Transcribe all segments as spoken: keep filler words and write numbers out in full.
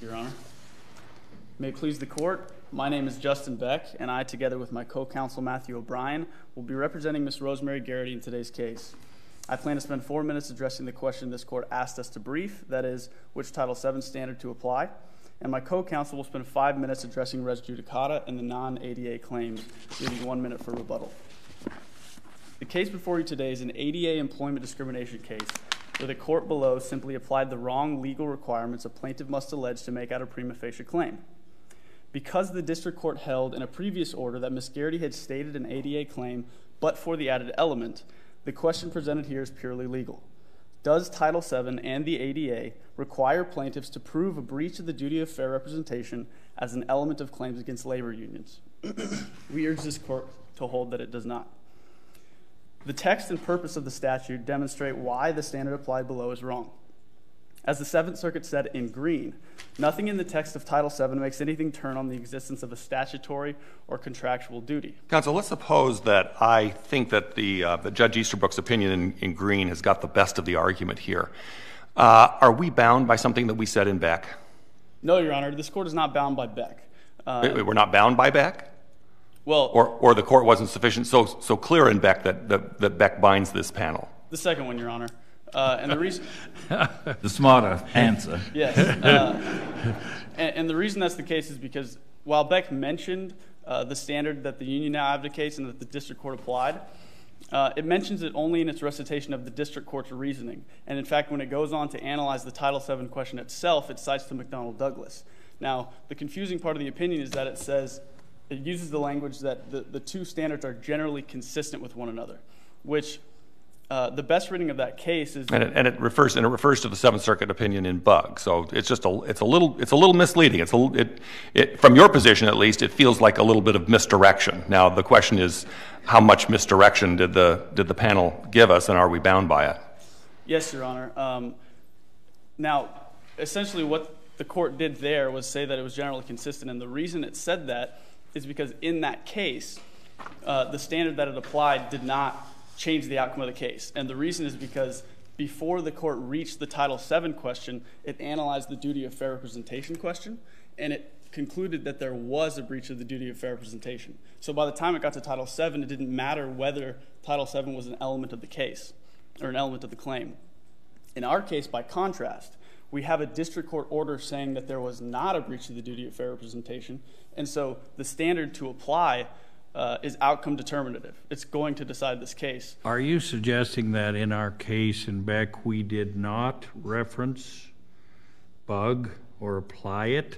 Your Honor. May it please the Court, my name is Justin Beck, and I, together with my co-counsel Matthew O'Brien, will be representing Miz Rosemary Garity in today's case. I plan to spend four minutes addressing the question this Court asked us to brief, that is, which Title seven standard to apply, and my co-counsel will spend five minutes addressing res judicata and the non-A D A claims, leaving one minute for rebuttal. The case before you today is an A D A employment discrimination case where the court below simply applied the wrong legal requirements a plaintiff must allege to make out a prima facie claim. Because the district court held in a previous order that Miz Garity had stated an A D A claim but for the added element, the question presented here is purely legal. Does Title seven and the A D A require plaintiffs to prove a breach of the duty of fair representation as an element of claims against labor unions? We urge this court to hold that it does not. The text and purpose of the statute demonstrate why the standard applied below is wrong. As the Seventh Circuit said in Green, nothing in the text of Title seven makes anything turn on the existence of a statutory or contractual duty. Counsel, let's suppose that I think that the, uh, the Judge Easterbrook's opinion in, in Green has got the best of the argument here. Uh, are we bound by something that we said in Beck? No, Your Honor. This court is not bound by Beck. Uh, Wait, we're not bound by Beck? Well, or, or the court wasn't sufficient, so, so clear in Beck that, that, that Beck binds this panel? The second one, Your Honor. Uh, and the reason the smarter answer. Yes. Uh, and, and the reason that's the case is because while Beck mentioned uh, the standard that the union now advocates and that the district court applied, uh, it mentions it only in its recitation of the district court's reasoning. And in fact, when it goes on to analyze the Title seven question itself, it cites to McDonnell Douglas. Now, the confusing part of the opinion is that it says, it uses the language that the, the two standards are generally consistent with one another, which uh, the best reading of that case is. And it, and it refers and it refers to the Seventh Circuit opinion in Bug. So it's just a it's a little it's a little misleading. It's a it, it from your position at least, it feels like a little bit of misdirection. Now the question is, how much misdirection did the did the panel give us, and are we bound by it? Yes, Your Honor. Um, now, essentially, what the court did there was say that it was generally consistent, and the reason it said that is because in that case, uh, the standard that it applied did not change the outcome of the case. And the reason is because before the court reached the Title seven question, it analyzed the duty of fair representation question, and it concluded that there was a breach of the duty of fair representation. So by the time it got to Title seven, it didn't matter whether Title seven was an element of the case or an element of the claim. In our case, by contrast, we have a district court order saying that there was not a breach of the duty of fair representation, and so the standard to apply uh, is outcome determinative. It's going to decide this case. Are you suggesting that in our case in Beck we did not reference Bug or apply it?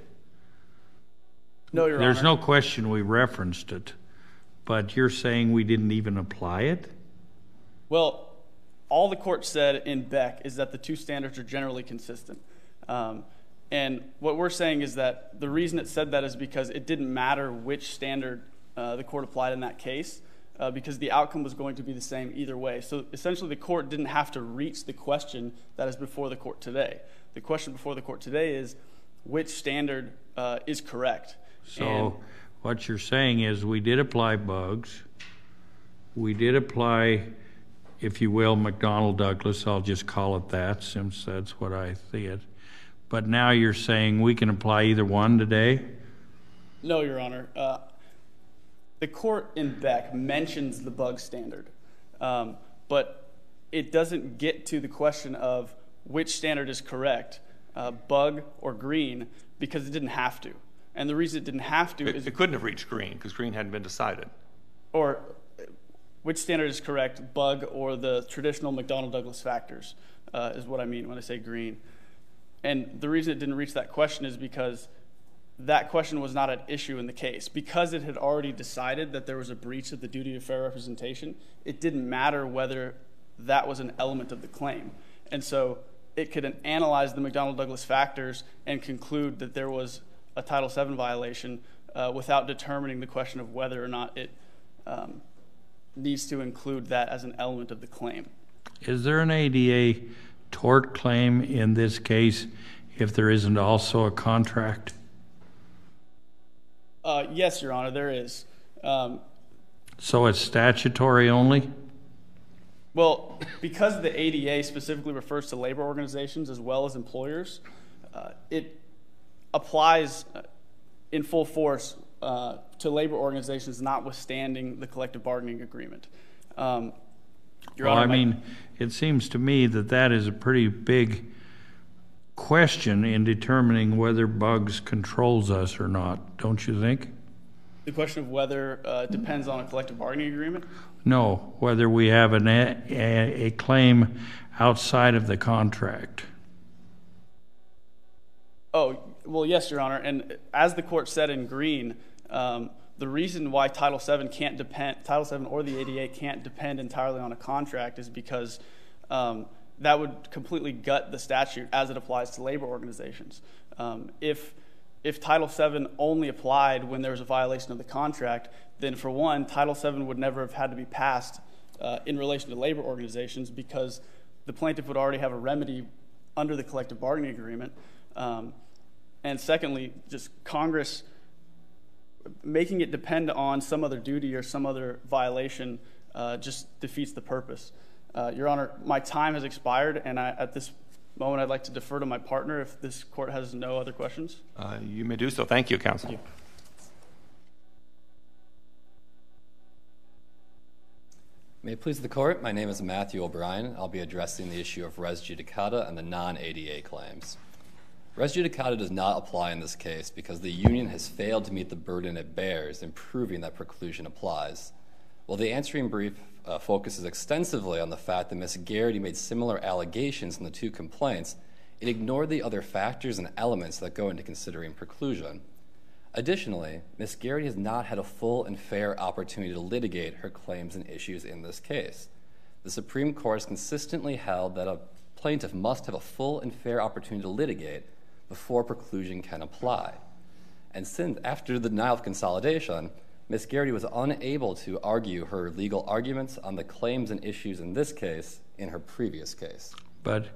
No, Your Honor. There's no question we referenced it, but you're saying we didn't even apply it? Well, all the court said in Beck is that the two standards are generally consistent. Um, and what we're saying is that the reason it said that is because it didn't matter which standard uh, the court applied in that case, uh, because the outcome was going to be the same either way. So essentially the court didn't have to reach the question that is before the court today. The question before the court today is which standard uh, is correct. So and what you're saying is we did apply Bugs, we did apply, if you will, McDonnell Douglas, I'll just call it that since that's what I see it. But now you're saying we can apply either one today? No, Your Honor. Uh, the court in Beck mentions the Bug standard, um, but it doesn't get to the question of which standard is correct, uh, Bug or Green, because it didn't have to. And the reason it didn't have to it, is... It couldn't have reached Green because Green hadn't been decided. Or which standard is correct, Bug or the traditional McDonnell Douglas factors, uh, is what I mean when I say Green. And the reason it didn't reach that question is because that question was not at issue in the case. Because it had already decided that there was a breach of the duty of fair representation, it didn't matter whether that was an element of the claim. And so it could analyze the McDonnell Douglas factors and conclude that there was a Title seven violation uh, without determining the question of whether or not it um, needs to include that as an element of the claim. Is there an A D A tort claim in this case if there isn't also a contract? Uh, yes, Your Honor, there is. Um, so it's statutory only? Well, because the A D A specifically refers to labor organizations as well as employers, uh, it applies in full force uh, to labor organizations notwithstanding the collective bargaining agreement. Um, Your well, Honor, I mean, it seems to me that that is a pretty big question in determining whether Bugs controls us or not, don't you think? The question of whether uh, depends on a collective bargaining agreement? No, whether we have an, a, a claim outside of the contract. Oh, well, yes, Your Honor. And as the court said in Green, um, the reason why Title seven can't depend, Title seven or the A D A can't depend entirely on a contract is because um, that would completely gut the statute as it applies to labor organizations. Um, if if Title seven only applied when there was a violation of the contract, then for one, Title seven would never have had to be passed uh, in relation to labor organizations because the plaintiff would already have a remedy under the collective bargaining agreement. Um, and secondly, just Congress making it depend on some other duty or some other violation uh, just defeats the purpose. Uh, Your Honor, my time has expired, and I, at this moment I'd like to defer to my partner if this court has no other questions. Uh, you may do so. Thank you, counsel. Thank you. May it please the court, my name is Matthew O'Brien. I'll be addressing the issue of res judicata and the non-A D A claims. Res judicata does not apply in this case because the union has failed to meet the burden it bears in proving that preclusion applies. While the answering brief uh, focuses extensively on the fact that Miz Garity made similar allegations in the two complaints, it ignored the other factors and elements that go into considering preclusion. Additionally, Miz Garity has not had a full and fair opportunity to litigate her claims and issues in this case. The Supreme Court has consistently held that a plaintiff must have a full and fair opportunity to litigate before preclusion can apply. And since after the denial of consolidation, Miz Garity was unable to argue her legal arguments on the claims and issues in this case in her previous case. But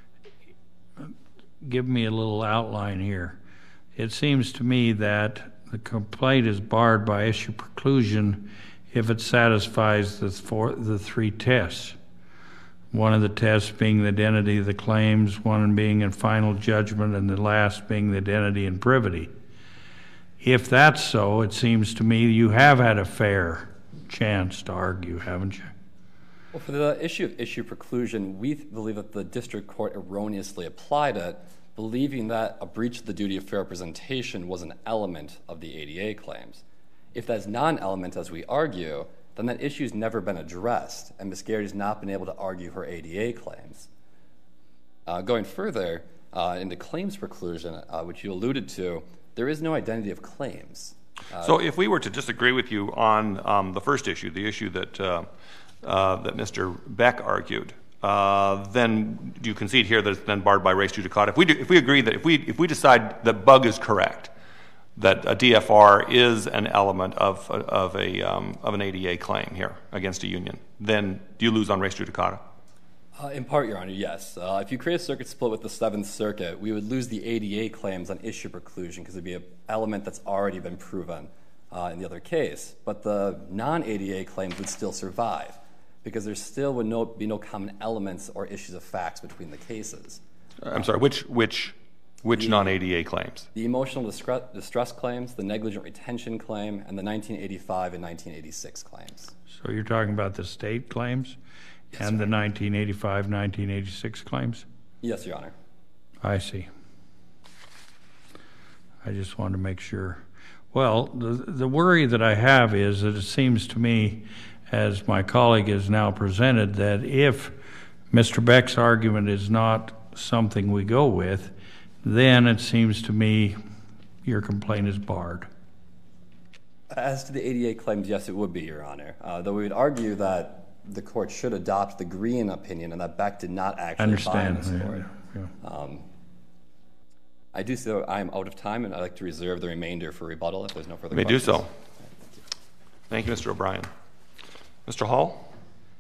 give me a little outline here. It seems to me that the complaint is barred by issue preclusion if it satisfies the, four, the three tests. One of the tests being the identity of the claims, one being in final judgment, and the last being the identity and privity. If that's so, it seems to me you have had a fair chance to argue, haven't you? Well, for the issue of issue preclusion, we believe that the district court erroneously applied it, believing that a breach of the duty of fair representation was an element of the A D A claims. If that's not an element, as we argue, then that issue's never been addressed, and Miz Garity has not been able to argue her A D A claims. Uh, going further, uh, into claims preclusion, uh, which you alluded to, there is no identity of claims. Uh, so if we were to disagree with you on um, the first issue, the issue that, uh, uh, that Mister Beck argued, uh, then do you concede here that it's then barred by res judicata? If we, do, if we agree that if we, if we decide that Bug is correct, that a D F R is an element of, of, a, um, of an A D A claim here against a union, then do you lose on res judicata? Uh, in part, Your Honor, yes. Uh, if you create a circuit split with the Seventh Circuit, we would lose the A D A claims on issue preclusion because it would be an element that's already been proven uh, in the other case. But the non-A D A claims would still survive because there still would no, be no common elements or issues of facts between the cases. I'm sorry, which, which, which non-A D A claims? The emotional distress, distress claims, the negligent retention claim, and the nineteen eighty-five and nineteen eighty-six claims. So you're talking about the state claims? Yes, and sir. the nineteen eighty-five, nineteen eighty-six claims? Yes, Your Honor. I see. I just wanted to make sure. Well, the, the worry that I have is that it seems to me, as my colleague has now presented, that if Mister Beck's argument is not something we go with, then it seems to me your complaint is barred. As to the A D A claims, yes, it would be, Your Honor. Uh, though we would argue that the court should adopt the Green opinion and that Beck did not actually understand. bind this court. Yeah, yeah. Um, I do so. I'm out of time, and I'd like to reserve the remainder for rebuttal if there's no further You may questions. do so. Thank you, Mister O'Brien. Mister Hall?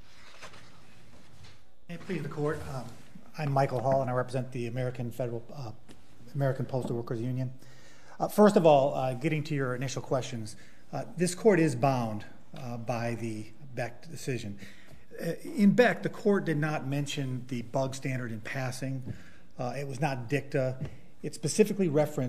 May it please the court. Um, I'm Michael Hall, and I represent the American Federal uh, American Postal Workers Union. Uh, first of all, uh, getting to your initial questions, uh, this court is bound uh, by the Beck decision. Uh, in Beck, the court did not mention the Bug standard in passing. Uh, it was not dicta. It specifically referenced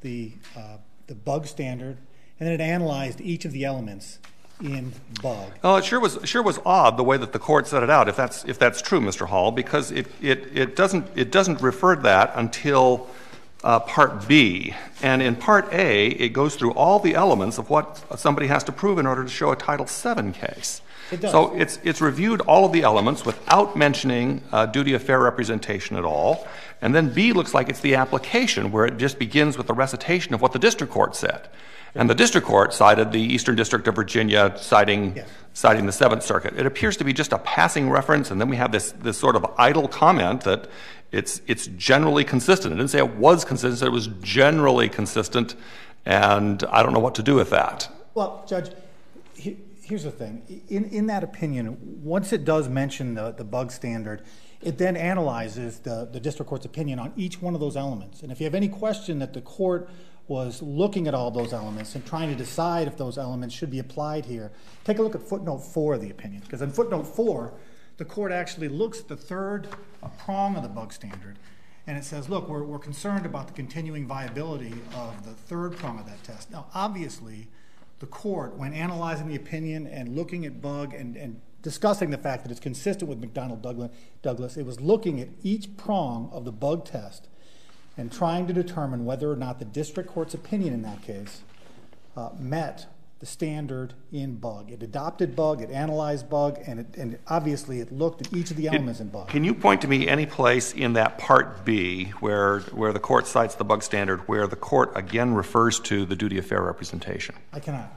the, uh, the bug standard, and then it analyzed each of the elements in bug. Well, it sure was sure was odd the way that the court set it out. If that's if that's true, Mister Hall, because it it, it doesn't it doesn't refer to that until uh, Part B, and in Part A it goes through all the elements of what somebody has to prove in order to show a Title seven case. It does. So it's it's reviewed all of the elements without mentioning uh, duty of fair representation at all, and then B looks like it's the application where it just begins with the recitation of what the district court said. And the district court cited the Eastern District of Virginia, citing yes. citing the Seventh Circuit. It appears to be just a passing reference, and then we have this this sort of idle comment that it's it's generally consistent. It didn't say it was consistent; it was generally consistent, and I don't know what to do with that. Well, Judge, he, here's the thing: in in that opinion, once it does mention the the bug standard, it then analyzes the the district court's opinion on each one of those elements. And if you have any question that the court was looking at all those elements and trying to decide if those elements should be applied here, take a look at footnote four of the opinion. Because in footnote four, the court actually looks at the third uh, prong of the bug standard, and it says, look, we're, we're concerned about the continuing viability of the third prong of that test. Now, obviously, the court, when analyzing the opinion and looking at bug and, and discussing the fact that it's consistent with McDonnell Douglas, it was looking at each prong of the bug test and trying to determine whether or not the district court's opinion in that case uh, met the standard in bug. It adopted bug, it analyzed bug, and, it, and it, obviously it looked at each of the elements in bug. Can you point to me any place in that Part B where, where the court cites the bug standard where the court again refers to the duty of fair representation? I cannot.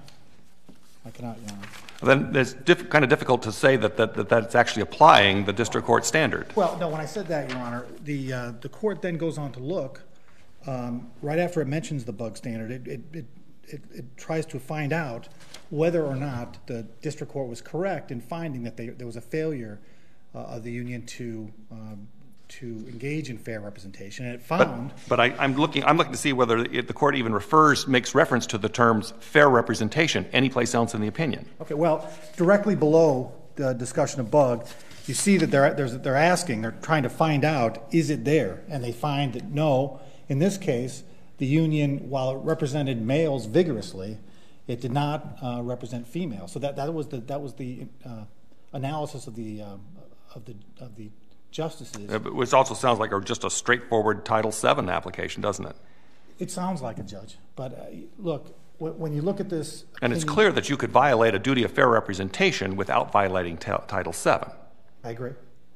I cannot, Your Honor. Then it's diff- kind of difficult to say that, that, that that's actually applying the district court standard. Well, no, when I said that, Your Honor, the, uh, the court then goes on to look, um, right after it mentions the bug standard, it, it, it, it, it tries to find out whether or not the district court was correct in finding that they, there was a failure uh, of the union to um, to engage in fair representation, and it found. But, but I, I'm looking. I'm looking to see whether it, the court even refers, makes reference to the terms fair representation any place else in the opinion. Okay. Well, directly below the discussion of bug, you see that they're there's, they're asking, they're trying to find out, is it there? And they find that no. In this case, the union, while it represented males vigorously, it did not uh, represent females. So that that was the that was the uh, analysis of the uh, of the of the. justices. Uh, which also sounds like a, just a straightforward Title seven application, doesn't it? It sounds like a judge. But uh, look, w- when you look at this. And it's opinion, clear that you could violate a duty of fair representation without violating t- Title seven. I agree.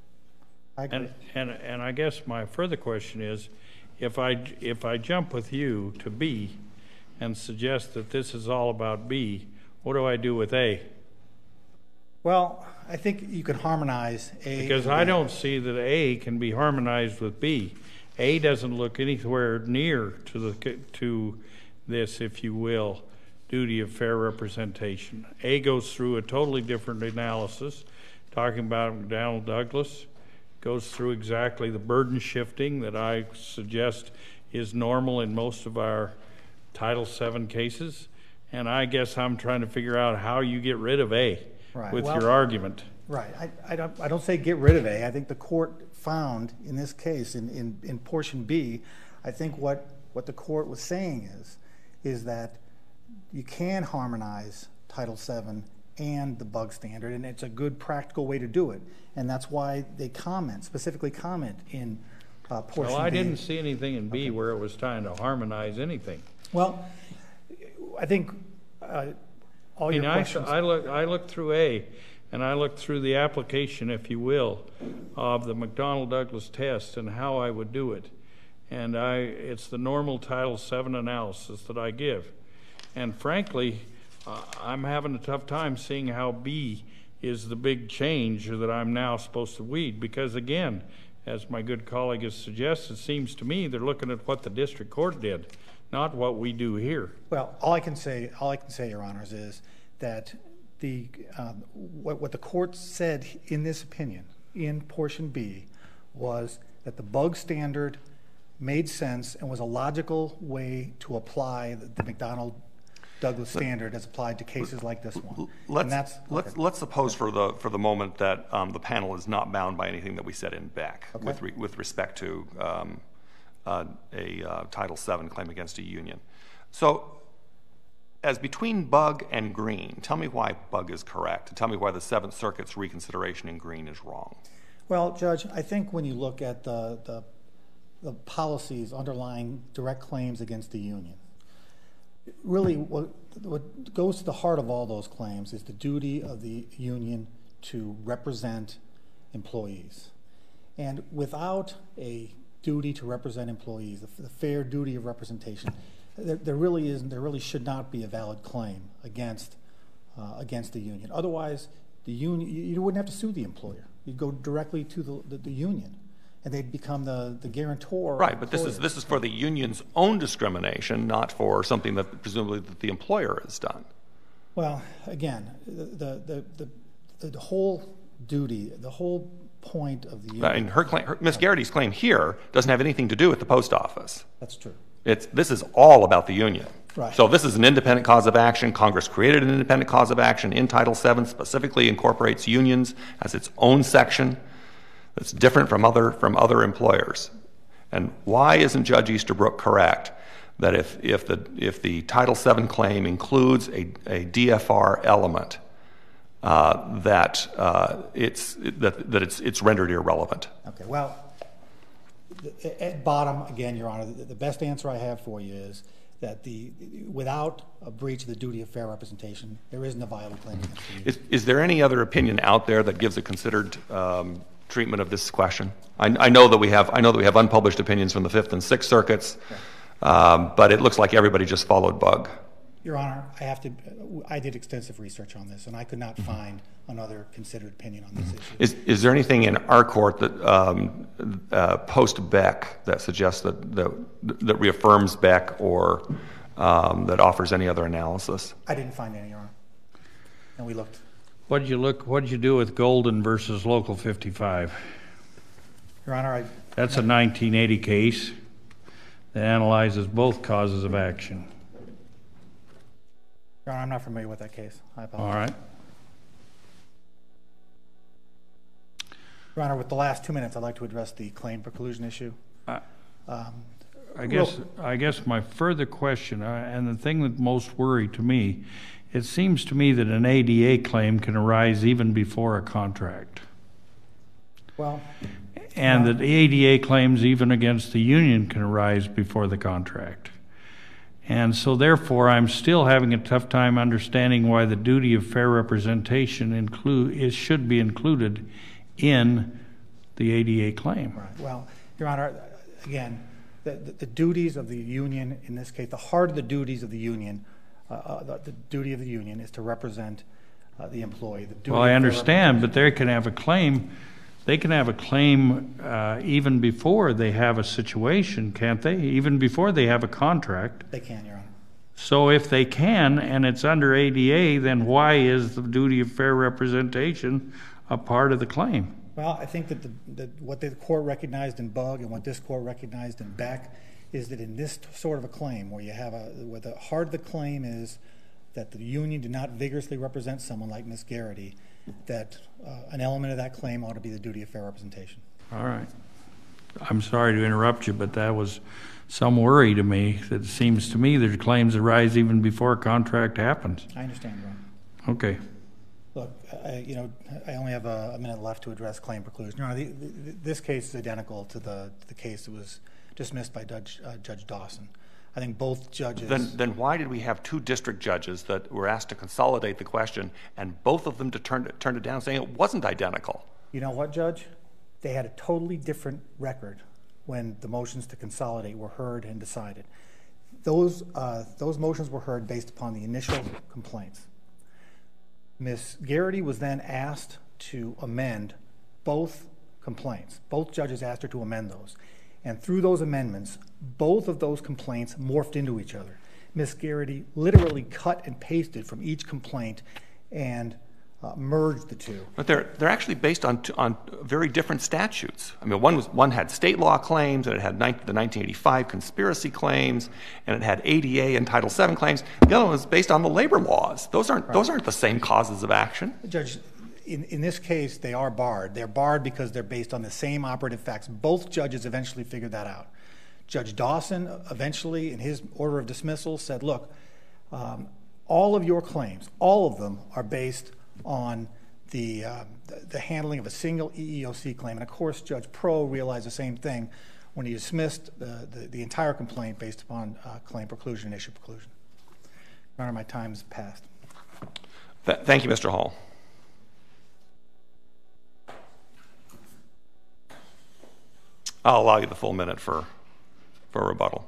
I agree. And, and, and I guess my further question is, if I, if I jump with you to B and suggest that this is all about B, what do I do with A? Well, I think you can harmonize A. Because I don't see that A can be harmonized with B. A doesn't look anywhere near to the to this, if you will, duty of fair representation. A goes through a totally different analysis, talking about McDonnell Douglas, goes through exactly the burden shifting that I suggest is normal in most of our Title seven cases, and I guess I'm trying to figure out how you get rid of A. Right. With well, your argument. Right. I, I, don't, I don't say get rid of A. I think the court found in this case, in, in, in portion B, I think what, what the court was saying is, is that you can harmonize Title seven and the bug standard, and it's a good practical way to do it. And that's why they comment, specifically comment in uh, portion B. Well, I B. didn't see anything in B okay. where it was trying to harmonize anything. Well, I think... Uh, All I mean, your I, questions. I look. I looked through A, and I looked through the application, if you will, of the McDonnell Douglas test and how I would do it, and I. It's the normal Title seven analysis that I give, and frankly, uh, I'm having a tough time seeing how B is the big change that I'm now supposed to weed, because again, as my good colleague has suggested, it seems to me they're looking at what the district court did, not what we do here. Well, all I can say, all I can say, Your Honors, is that the uh, what, what the court said in this opinion, in portion B, was that the bug standard made sense and was a logical way to apply the, the McDonnell Douglas standard as applied to cases like this one. Let's, and that's, let's, okay. let's suppose for the for the moment that um, the panel is not bound by anything that we said in Beck okay. with re, with respect to um, uh, a uh, Title seven claim against a union. So as between Bug and Green, tell me why Bug is correct, and tell me why the Seventh Circuit's reconsideration in Green is wrong. Well, Judge, I think when you look at the, the, the policies underlying direct claims against the union, really what, what goes to the heart of all those claims is the duty of the union to represent employees. And without a duty to represent employees, the, the fair duty of representation, there, there really isn't, there really should not be a valid claim against, uh, against the union. Otherwise, the union, you, you wouldn't have to sue the employer. You'd go directly to the, the, the union, and they'd become the, the guarantor. Right, but this is, this is for the union's own discrimination, not for something that presumably that the employer has done. Well, again, the, the, the, the, the whole duty, the whole point of the union. And her claim, her, Miz Garity's claim here doesn't have anything to do with the post office. That's true. It's, this is all about the union. Right. So this is an independent cause of action. Congress created an independent cause of action in Title seven, specifically incorporates unions as its own section that's different from other, from other employers. And why isn't Judge Easterbrook correct that if, if, the, if the Title seven claim includes a, a D F R element, uh, that, uh, it's, that, that it's, it's rendered irrelevant? Okay, well, at bottom, again, Your Honor, the best answer I have for you is that the, without a breach of the duty of fair representation, there isn't a viable claim against the union. Is, is there any other opinion out there that gives a considered um, treatment of this question? I, I know that we have, I know that we have unpublished opinions from the Fifth and Sixth Circuits, um, but it looks like everybody just followed Bug. Your Honor, I have to. I did extensive research on this, and I could not find another considered opinion on this issue. Is, is there anything in our court that um, uh, post Beck that suggests that that, that reaffirms Beck or um, that offers any other analysis? I didn't find any, Your Honor, and we looked. What did you look? What did you do with Golden versus Local fifty-five? Your Honor, I. That's a nineteen eighty case that analyzes both causes of action. Your Honor, I'm not familiar with that case. I apologize. All right. Your Honor, with the last two minutes, I'd like to address the claim preclusion issue. Uh, Um, I guess I guess my further question, uh, and the thing that most worried to me, it seems to me that an A D A claim can arise even before a contract, Well, and that the A D A claims even against the union can arise before the contract. And so therefore, I'm still having a tough time understanding why the duty of fair representation include is should be included in the A D A claim. right. Well, Your Honor, again, the, the, the duties of the union, in this case, the heart of the duties of the union, uh, uh, the, the duty of the union is to represent uh, the employee. The duty Well, I of fair understand, but they can have a claim. They can have a claim uh, even before they have a situation, can't they? Even before they have a contract. They can, Your Honor. So if they can, and it's under A D A, then why is the duty of fair representation a part of the claim? Well, I think that, the, that what the court recognized in Bug and what this court recognized in Beck is that in this sort of a claim, where you have a, where the heart of the claim is that the union did not vigorously represent someone like Miz Garity, that uh, an element of that claim ought to be the duty of fair representation. All right. I'm sorry to interrupt you, but that was some worry to me. That it seems to me that claims arise even before a contract happens. I understand, Your Honor. Okay. Look, I, you know, I only have a, a minute left to address claim preclusion. Your Honor, the, the, this case is identical to the, to the case that was dismissed by Judge, uh, Judge Dawson. I think both judges... Then, then why did we have two district judges that were asked to consolidate the question and both of them to turn, turned it down saying it wasn't identical? You know what, Judge? They had a totally different record when the motions to consolidate were heard and decided. Those, uh, those motions were heard based upon the initial complaints. Miz Garity was then asked to amend both complaints. Both judges asked her to amend those. And through those amendments, both of those complaints morphed into each other. Miz Garity literally cut and pasted from each complaint and uh, merged the two. But they're, they're actually based on, on very different statutes. I mean, one, was, one had state law claims, and it had the nineteen eighty-five conspiracy claims, and it had A D A and Title seven claims. The other one was based on the labor laws. Those aren't, right. Those aren't the same causes of action. Judge, In, in this case, they are barred. They're barred because they're based on the same operative facts. Both judges eventually figured that out. Judge Dawson eventually, in his order of dismissal, said, look, um, all of your claims, all of them are based on the, uh, the, the handling of a single E E O C claim. And of course, Judge Pro realized the same thing when he dismissed the, the, the entire complaint based upon uh, claim preclusion and issue preclusion. Your Honor, my time has passed. Th thank you, Mister Hall. I'll allow you the full minute for, for rebuttal.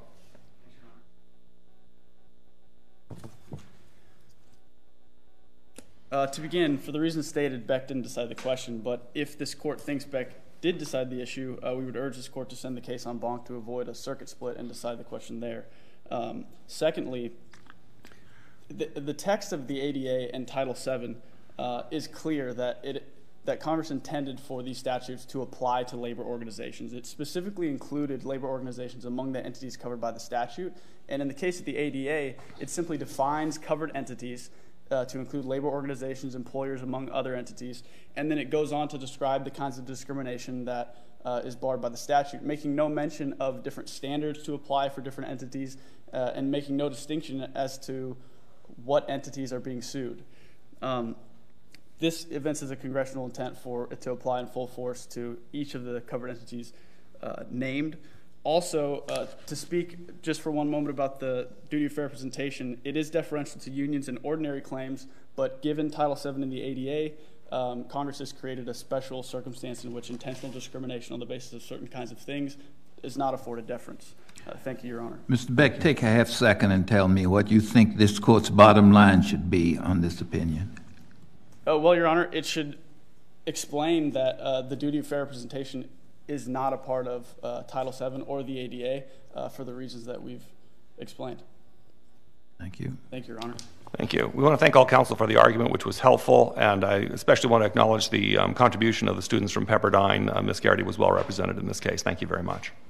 Uh, to begin, for the reasons stated, Beck didn't decide the question, but if this court thinks Beck did decide the issue, uh, we would urge this court to send the case en banc to avoid a circuit split and decide the question there. Um, secondly, the, the text of the A D A and Title seven uh, is clear that it that Congress intended for these statutes to apply to labor organizations. It specifically included labor organizations among the entities covered by the statute, and in the case of the A D A, it simply defines covered entities uh, to include labor organizations, employers, among other entities, and then it goes on to describe the kinds of discrimination that uh, is barred by the statute, making no mention of different standards to apply for different entities, uh, and making no distinction as to what entities are being sued. Um, This evinces a congressional intent for it to apply in full force to each of the covered entities uh, named. Also, uh, to speak just for one moment about the duty of fair representation, it is deferential to unions in ordinary claims, but given Title seven in the A D A, um, Congress has created a special circumstance in which intentional discrimination on the basis of certain kinds of things is not afforded deference. Uh, thank you, Your Honor. Mister Beck, take a half second and tell me what you think this court's bottom line should be on this opinion. Uh, well, Your Honor, it should explain that uh, the duty of fair representation is not a part of uh, Title seven or the A D A uh, for the reasons that we've explained. Thank you. Thank you, Your Honor. Thank you. We want to thank all counsel for the argument, which was helpful, and I especially want to acknowledge the um, contribution of the students from Pepperdine. Uh, Miz Garity was well represented in this case. Thank you very much.